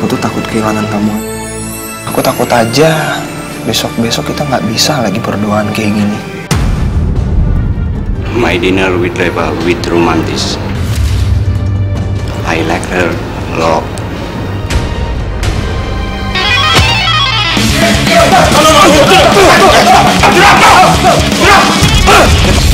tuh takut kehilangan kamu. Aku takut aja besok-besok kita nggak bisa lagi berduaan kayak gini. My dinner with Reva with romantis. I like her a lot.